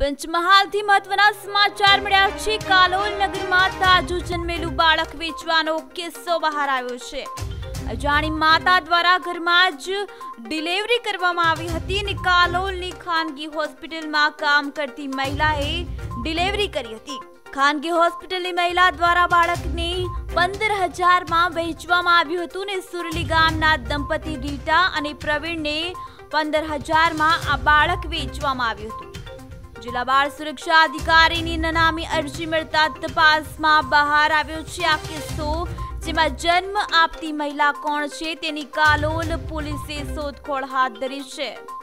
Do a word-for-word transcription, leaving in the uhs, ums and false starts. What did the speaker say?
પંચમહાલથી મહત્વના સમાચાર મળ્યા છે। કાલોલ નગરમાં તાજું જન્મેલું બાળક વેચવાનો કિસ્સો બહાર આવ્યો છે। અજાણી માતા દ્વારા ઘરમાં જ ડિલિવરી કરવામાં આવી હતી અને કાલોલની ખાનગી હોસ્પિટલમાં કામ કરતી મહિલાએ ડિલિવરી કરી હતી। ખાનગી હોસ્પિટલની મહિલા દ્વારા બાળકને પંદર હજારમાં વેચવામાં આવ્યું હતું અને સુરલી ગામના દંપતી રીટા અને પ્રવીણને પંદર હજારમાં આ બાળક વેચવામાં આવ્યું હતું। जिला बाल सुरक्षा अधिकारी नामी अरजी મળતા તપાસમાં બહાર આવ્યો છે આ કિસ્સો, જેમાં જન્મ આપતી મહિલા કોણ છે તેની કાલોલ પોલીસે શોધખોળ હાથ ધરી છે।